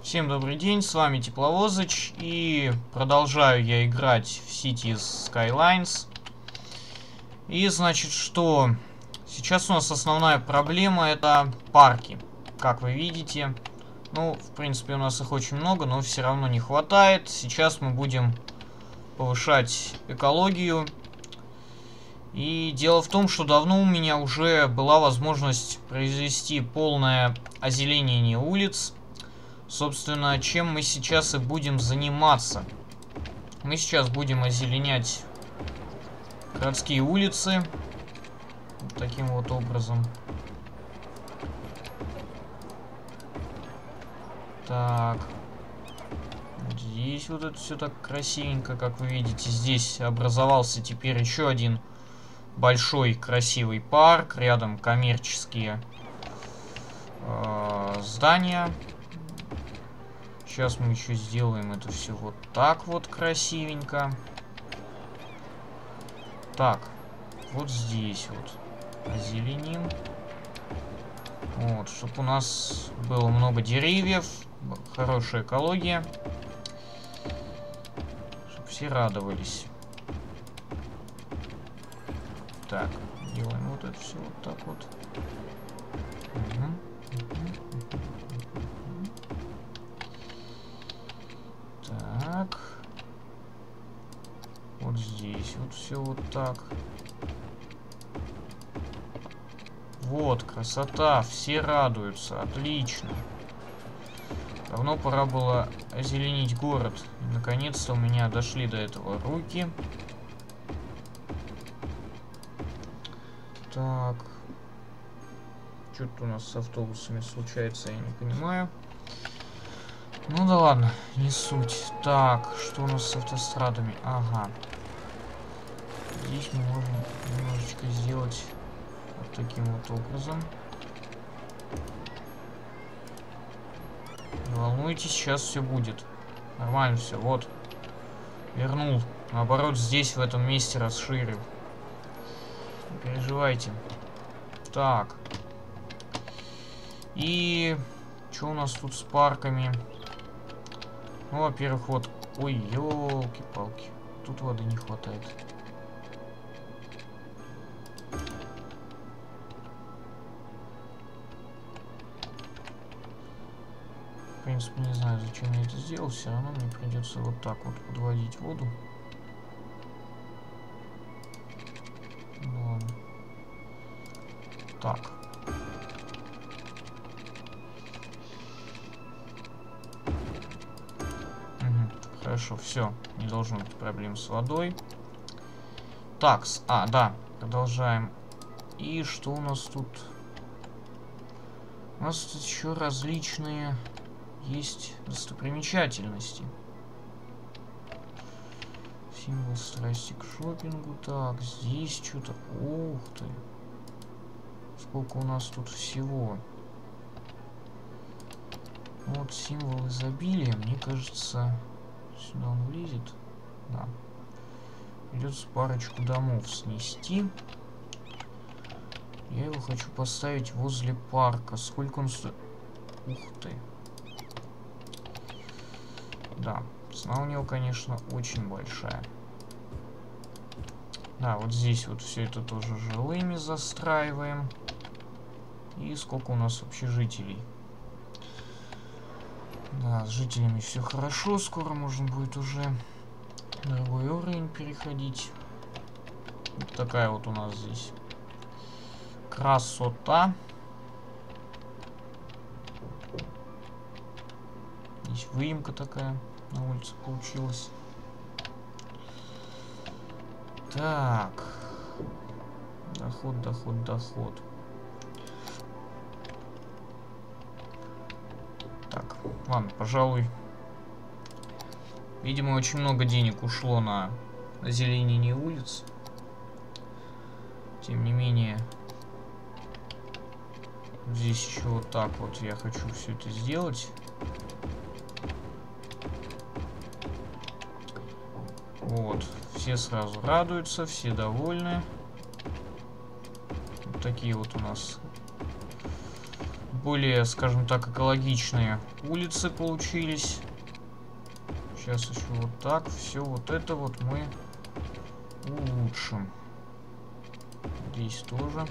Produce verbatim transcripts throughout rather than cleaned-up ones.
Всем добрый день, с вами Тепловозыч, и продолжаю я играть в Cities Skylines. И значит, что сейчас у нас основная проблема — это парки, как вы видите. Ну, в принципе, у нас их очень много, но все равно не хватает. Сейчас мы будем повышать экологию. И дело в том, что давно у меня уже была возможность произвести полное озеленение улиц. Собственно, чем мы сейчас и будем заниматься. Мы сейчас будем озеленять городские улицы. Вот таким вот образом. Так. Вот здесь вот это все так красивенько, как вы видите. Здесь образовался теперь еще один большой красивый парк. Рядом коммерческие э, здания. Сейчас мы еще сделаем это все вот так вот красивенько. Так, вот здесь вот озеленим. Вот, чтобы у нас было много деревьев, хорошая экология. Чтобы все радовались. Так, делаем вот это все вот так вот. Угу. Так. Вот здесь вот все вот так. Вот, красота. Все радуются. Отлично. Давно пора было озеленить город. И наконец-то у меня дошли до этого руки. Так. Что-то у нас с автобусами случается, я не понимаю. Ну да ладно, не суть. Так, что у нас с автострадами? Ага. Здесь мы можем немножечко сделать вот таким вот образом. Не волнуйтесь, сейчас все будет. Нормально все, вот. Вернул. Наоборот, здесь, в этом месте расширил. Не переживайте. Так. И что у нас тут с парками? Ну, во-первых, вот... Ой, елки-палки. Тут воды не хватает. В принципе, не знаю, зачем я это сделал. Все равно мне придется вот так вот подводить воду. Ладно. Так. Хорошо, все, не должно быть проблем с водой. Так, а, да, продолжаем. И что у нас тут? У нас тут еще различные есть достопримечательности. Символ страсти к шопингу. Так, здесь что-то... Ух ты! Сколько у нас тут всего. Вот символ изобилия, мне кажется... Сюда он влезет. Да. Придется парочку домов снести. Я его хочу поставить возле парка. Сколько он стоит? Ух ты. Да. Цена у него, конечно, очень большая. Да, вот здесь вот все это тоже жилыми застраиваем. И сколько у нас общежителей? Да, с жителями все хорошо, скоро можно будет уже на другой уровень переходить. Вот такая вот у нас здесь красота. Здесь выемка такая на улице получилась. Так. Доход, доход, доход. Так, ладно, пожалуй. Видимо, очень много денег ушло на озеленение улиц. Тем не менее, здесь еще вот так вот я хочу все это сделать. Вот, все сразу радуются, все довольны. Вот такие вот у нас более, скажем так, экологичные улицы получились. Сейчас еще вот так. Все вот это вот мы улучшим. Здесь тоже.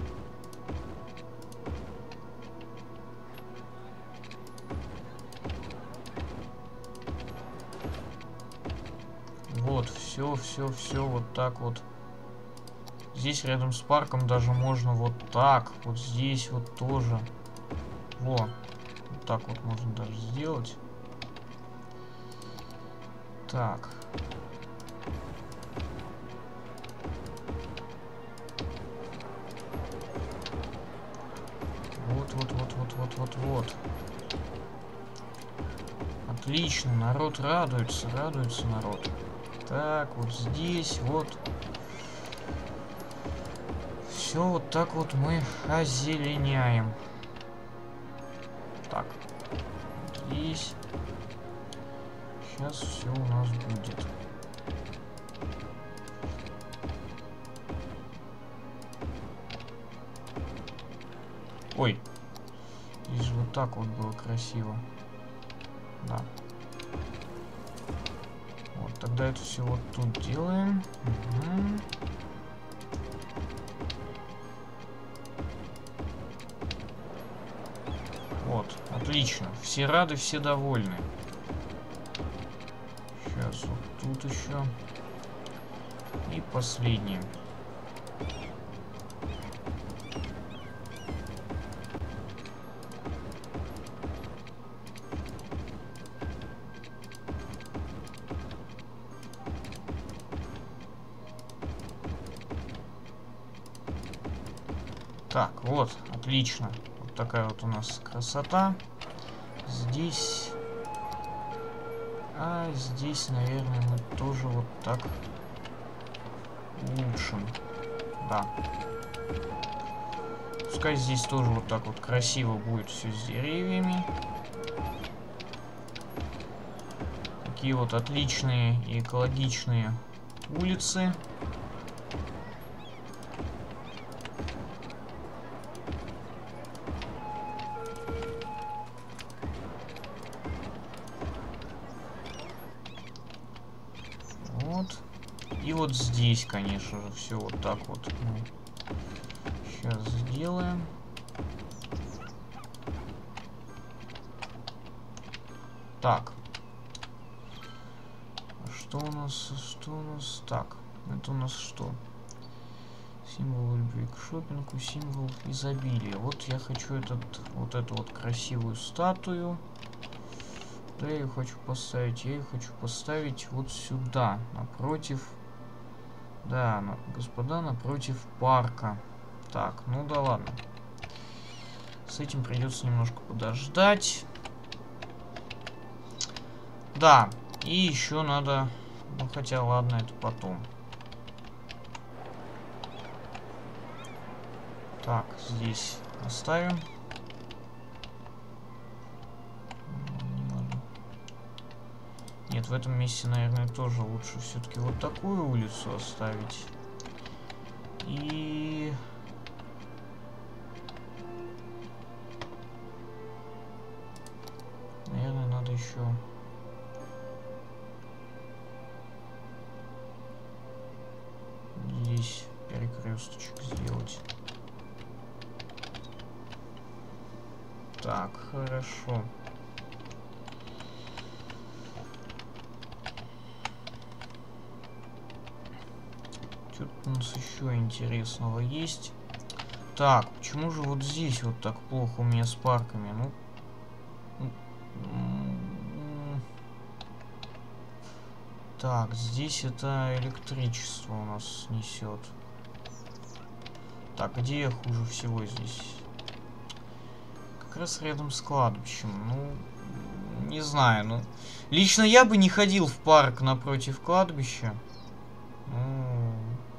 Вот, все, все, все вот так вот. Здесь рядом с парком даже можно вот так. Вот здесь вот тоже. Во. Вот так вот можно даже сделать. Так. Вот, вот, вот, вот, вот, вот, вот. Отлично, народ радуется, радуется народ. Так, вот здесь, вот. Все вот так вот мы озеленяем. Так. Здесь. Сейчас все у нас будет. Ой. Здесь же вот так вот было красиво. Да. Вот, тогда это все вот тут делаем. Угу. Вот, отлично. Все рады, все довольны. Сейчас вот тут еще. И последний. Так, вот, отлично. Вот такая вот у нас красота. Здесь... А здесь, наверное, мы тоже вот так улучшим. Да. Пускай здесь тоже вот так вот красиво будет все с деревьями. Такие вот отличные и экологичные улицы. И вот здесь, конечно же, все вот так вот мы сейчас сделаем. Так. Что у нас? Что у нас? Так. Это у нас что? Символ любви к шопингу, символ изобилия. Вот я хочу этот, вот эту вот красивую статую. Да, я ее хочу поставить. Я ее хочу поставить вот сюда, напротив. Да, на, господа, напротив парка. Так, ну да ладно. С этим придется немножко подождать. Да, и еще надо... Ну, хотя, ладно, это потом. Так, здесь оставим. Нет, в этом месте, наверное, тоже лучше все-таки вот такую улицу оставить. И... Наверное, надо еще... Здесь перекресточек сделать. Так, хорошо. Что-то у нас еще интересного есть. Так, почему же вот здесь вот так плохо у меня с парками? Ну... Так, здесь это электричество у нас несет. Так, где я хуже всего здесь? Как раз рядом с кладбищем. Ну, не знаю, ну... Лично я бы не ходил в парк напротив кладбища. Ну...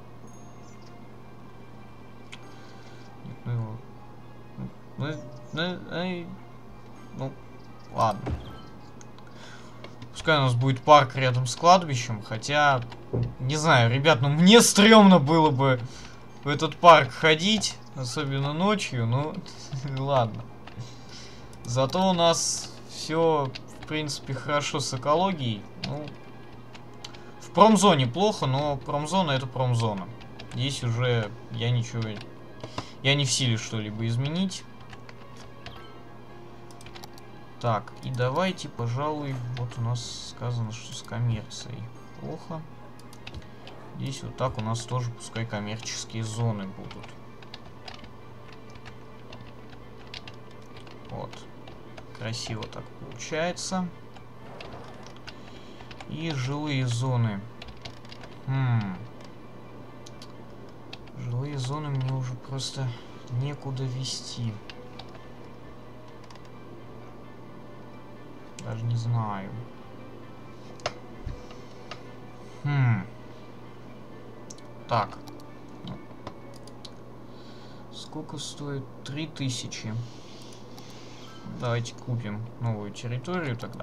Ну, ну, ну, ну, ладно. Пускай у нас будет парк рядом с кладбищем, хотя, не знаю, ребят, ну мне стрёмно было бы в этот парк ходить, особенно ночью, ну, ладно. Зато у нас все, в принципе, хорошо с экологией. Ну, в промзоне плохо, но промзона это промзона. Здесь уже я ничего... Я не в силе что-либо изменить. Так, и давайте, пожалуй, вот у нас сказано, что с коммерцией плохо. Здесь вот так у нас тоже пускай коммерческие зоны будут. Вот. Красиво так получается. И жилые зоны. Хм. Жилые зоны мне уже просто некуда вести. Даже не знаю. Хм. Так. Сколько стоит? Три тысячи. Давайте купим новую территорию тогда.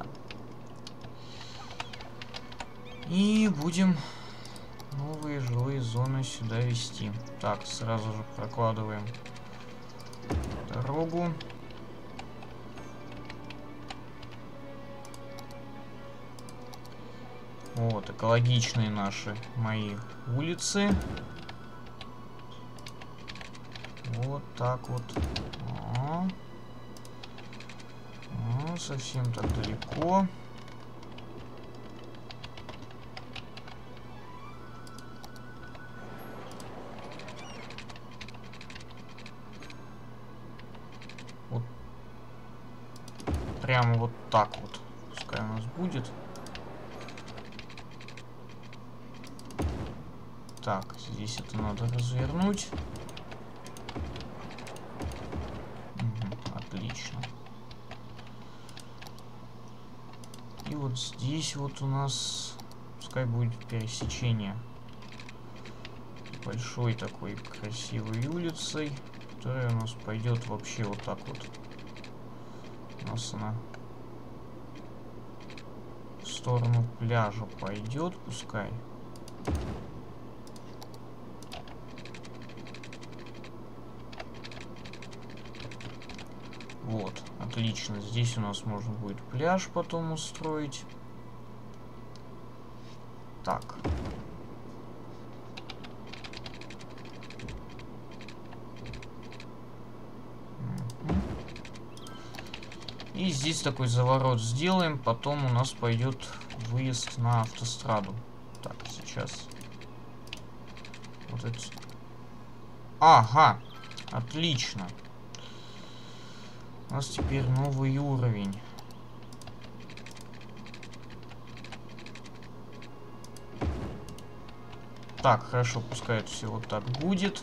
И будем новые жилые зоны сюда вести. Так, сразу же прокладываем дорогу. Вот, экологичные наши мои улицы. Вот так вот. О. О, совсем так далеко. Вот. Прямо вот так вот. Пускай у нас будет. Так, здесь это надо развернуть. Угу, отлично. И вот здесь вот у нас, пускай будет пересечение большой такой красивой улицей, которая у нас пойдет вообще вот так вот. У нас она в сторону пляжа пойдет, пускай. Вот, отлично. Здесь у нас можно будет пляж потом устроить. Так. И здесь такой заворот сделаем. Потом у нас пойдет выезд на автостраду. Так, сейчас. Вот это. Ага, отлично. У нас теперь новый уровень. Так, хорошо, пускай это все вот так будет.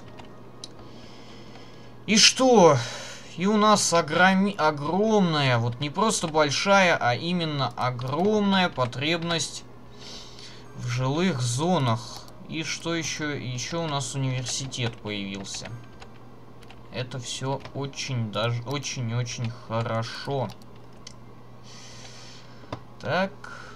И что? И у нас огроми... огромная, вот не просто большая, а именно огромная потребность в жилых зонах. И что еще? Еще у нас университет появился. Это все очень даже очень-очень хорошо. Так.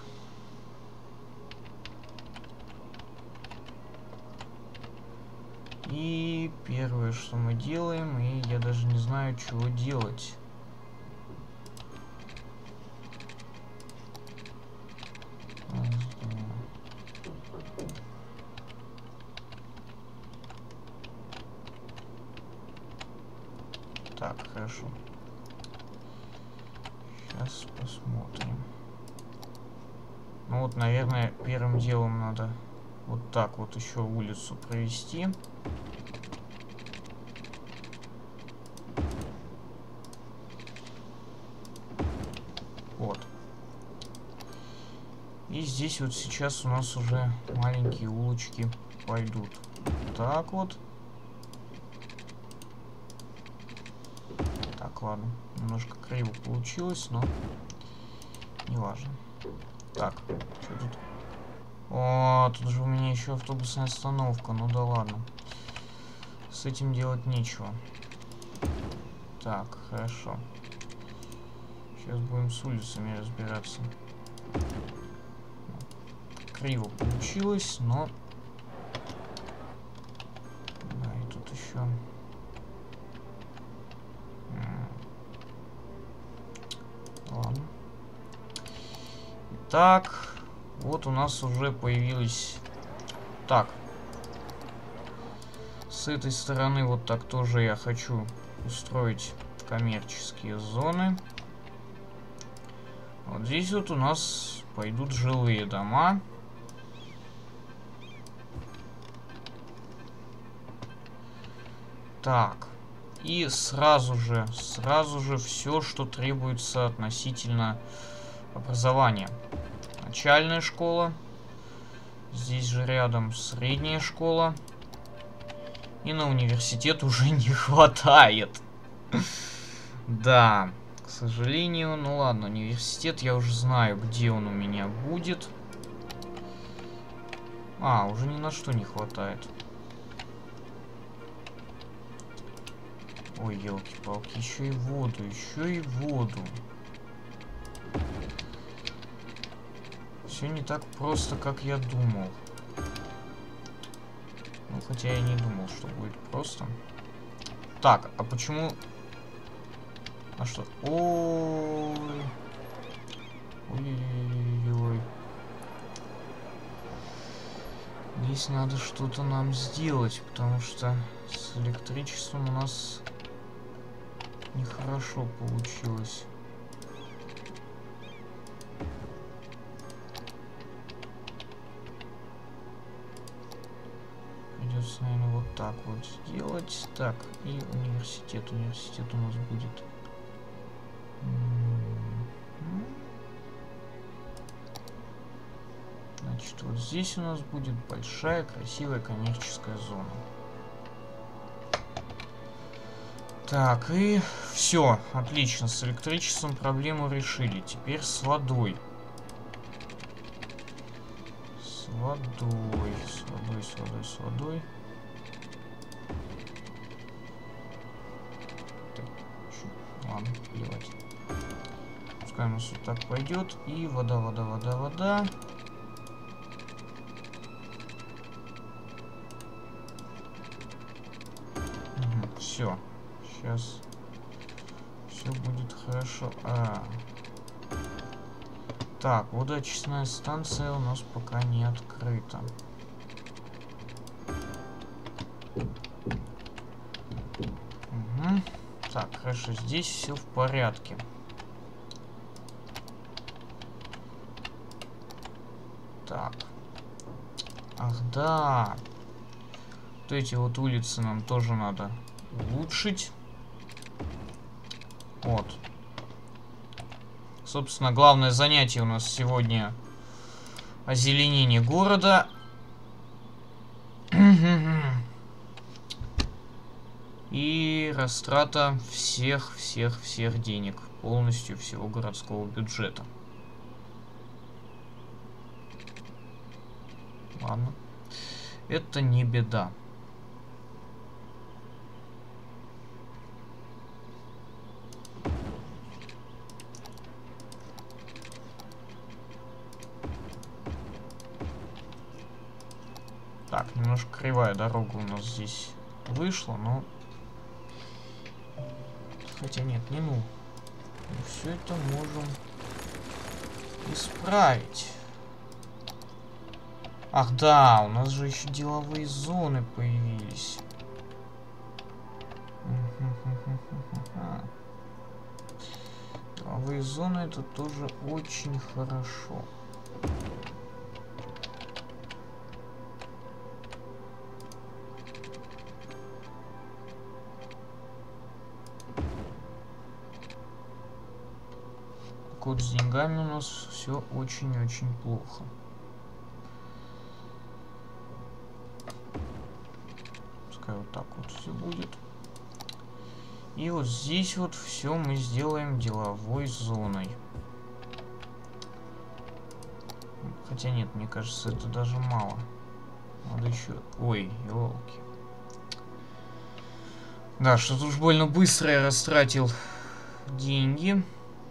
И первое, что мы делаем, и я даже не знаю, чего делать. Так, хорошо. Сейчас посмотрим. Ну вот, наверное, первым делом надо вот так вот еще улицу провести. Вот. И здесь вот сейчас у нас уже маленькие улочки пойдут. Так вот. Так, ладно. Немножко криво получилось, но не важно. Так, что тут? О, тут же у меня еще автобусная остановка. Ну да ладно. С этим делать нечего. Так, хорошо. Сейчас будем с улицами разбираться. Криво получилось, но... Да, и тут еще... Так, вот у нас уже появились... Так. С этой стороны вот так тоже я хочу устроить коммерческие зоны. Вот здесь вот у нас пойдут жилые дома. Так. И сразу же, сразу же все, что требуется относительно образования. Начальная школа. Здесь же рядом средняя школа. И на университет уже не хватает. Да, к сожалению. Ну ладно, университет я уже знаю, где он у меня будет. А, уже ни на что не хватает. Ой, елки-палки, еще и воду, еще и воду. Все не так просто, как я думал. Ну, хотя я не думал, что будет просто. Так, а почему... А что? Ой. Ой-ой-ой. Здесь надо что-то нам сделать, потому что с электричеством у нас нехорошо получилось. Придется, наверное, вот так вот сделать. Так, и университет. Университет у нас будет. Значит, вот здесь у нас будет большая, красивая коммерческая зона. Так, и все, отлично, с электричеством проблему решили. Теперь с водой. С водой, с водой, с водой, с водой. Так, что? Ладно, плевать. Пускай у нас вот так пойдет. И вода, вода, вода, вода. Угу, все. Сейчас все будет хорошо. А. Так, водоочистная станция у нас пока не открыта. Угу. Так, хорошо, здесь все в порядке. Так. Ах, да. Вот эти вот улицы нам тоже надо улучшить. Вот. Собственно, главное занятие у нас сегодня озеленение города. И растрата всех-всех-всех денег. Полностью всего городского бюджета. Ладно. Это не беда. Так, немножко кривая дорога у нас здесь вышла, но... Хотя нет, не ну. Мы все это можем исправить. Ах да, у нас же еще деловые зоны появились. Деловые зоны это тоже очень хорошо. Вот с деньгами у нас все очень-очень плохо. Пускай вот так вот все будет. И вот здесь вот все мы сделаем деловой зоной. Хотя нет, мне кажется, это даже мало. Надо еще... Ой, елки. Да, что-то уж больно быстро я растратил деньги.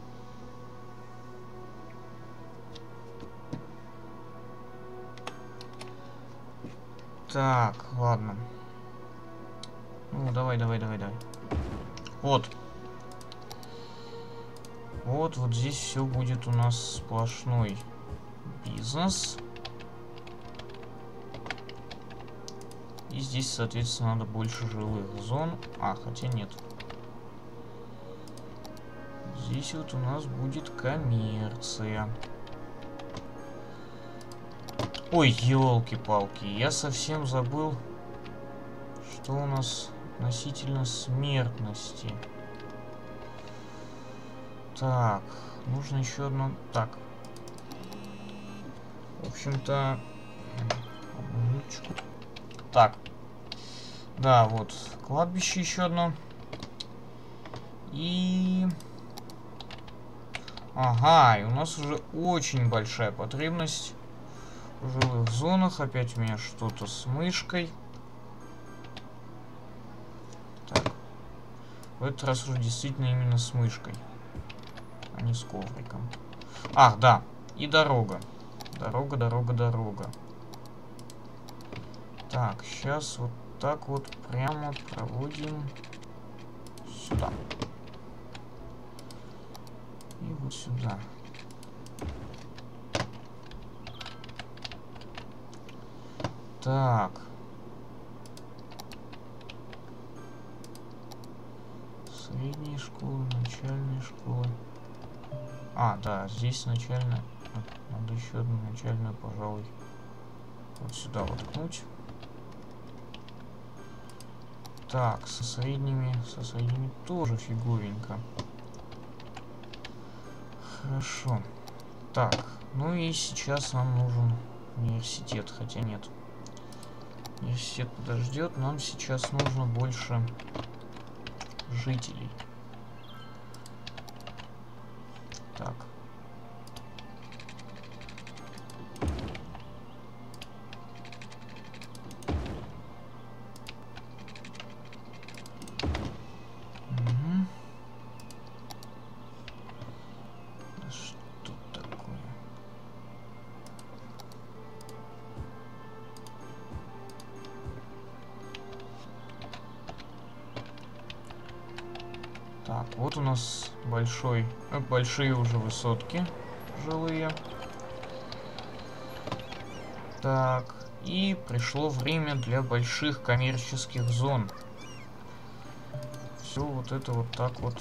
Так, ладно. Ну, давай, давай, давай, давай. Вот. Вот, вот здесь все будет у нас сплошной Бизнес. И здесь, соответственно, надо больше жилых зон. А, хотя нет. Здесь вот у нас будет коммерция. Ой, елки-палки, я совсем забыл, что у нас относительно смертности. Так, нужно еще одно... Так. В общем-то... Минуточку. Так. Да, вот. Кладбище еще одно. И... Ага, и у нас уже очень большая потребность в жилых зонах. Опять у меня что-то с мышкой. Так. В этот раз уже действительно именно с мышкой, а не с ковриком. Ах, да. И дорога. Дорога, дорога, дорога. Так, сейчас вот так вот прямо проводим сюда. И вот сюда. Так. Средние школы, начальные школы. А, да, здесь начальная. Надо еще одну начальную, пожалуй, вот сюда воткнуть. Так, со средними, со средними тоже фиговенько. Хорошо. Так, ну и сейчас нам нужен университет, хотя нет. Университет подождет, нам сейчас нужно больше жителей. Так. Так, вот у нас большой, э, большие уже высотки жилые. Так, и пришло время для больших коммерческих зон. Все вот это вот так вот.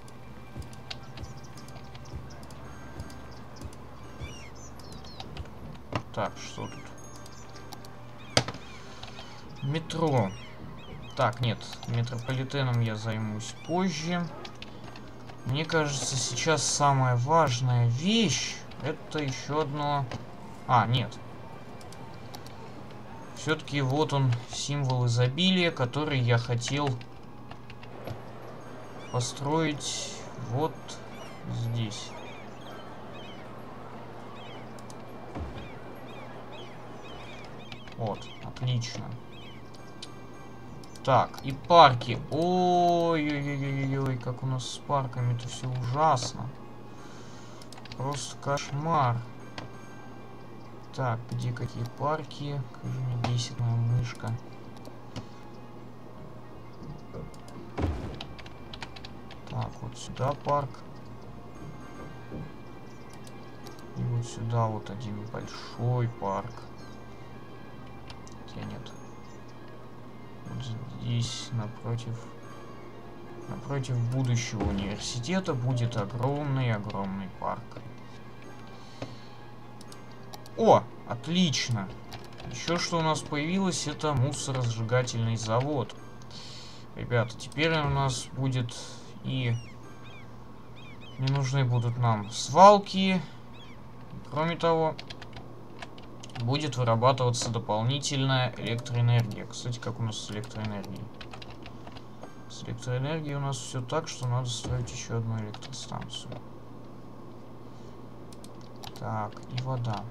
Так, что тут? Метро. Так, нет, метрополитеном я займусь позже. Мне кажется, сейчас самая важная вещь — это еще одно... А, нет. Все-таки вот он, символ изобилия, который я хотел построить вот здесь. Вот, отлично. Так, и парки. Ой-ой-ой-ой-ой, как у нас с парками-то все ужасно. Просто кошмар. Так, где какие парки? Как же меня бесит моя мышка. Так, вот сюда парк. И вот сюда вот один большой парк. Хотя нет. Вот здесь, напротив, напротив будущего университета, будет огромный-огромный парк. О, отлично! Еще что у нас появилось, это мусоросжигательный завод. Ребята, теперь у нас будет и не нужны будут нам свалки. Кроме того, будет вырабатываться дополнительная электроэнергия. Кстати, как у нас с электроэнергией? С электроэнергией у нас все так, что надо строить еще одну электростанцию. Так, и вода.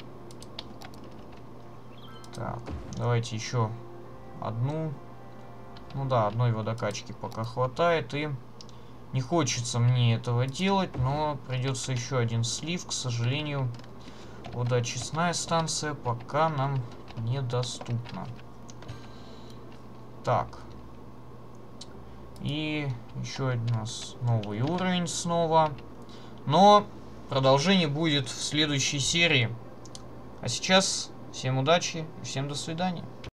Так, давайте еще одну. Ну да, одной водокачки пока хватает. И не хочется мне этого делать, но придется еще один слив. К сожалению, водоочистная станция пока нам недоступна. Так. И еще один у нас новый уровень снова. Но продолжение будет в следующей серии. А сейчас всем удачи и всем до свидания.